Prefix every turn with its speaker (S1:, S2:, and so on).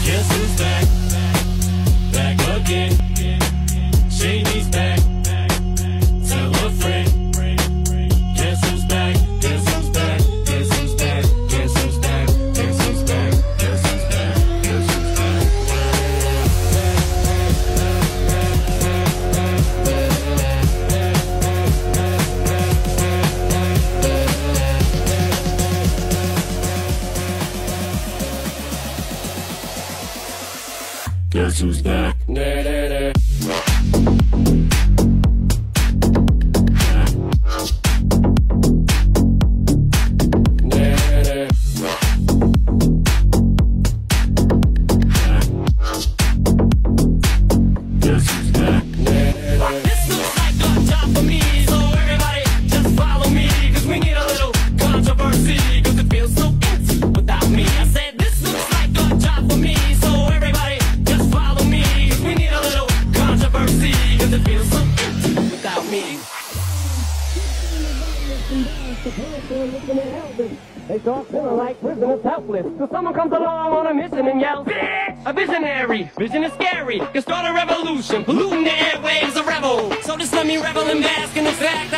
S1: Guess who's back? Back again. Shady's back. Tell a friend. Guess who's back? Guess who's back? Guess who's back? Guess who's back? Guess who's back? Guess who's back? Guess who's back? Guess who's back? Nah, nah, nah.
S2: They start feeling like prisoners helpless. So someone comes along on a mission and yells, "Bitch! A visionary! Vision is scary. Can start a revolution. Polluting the airwaves, a rebel. So just let me revel and bask in the fact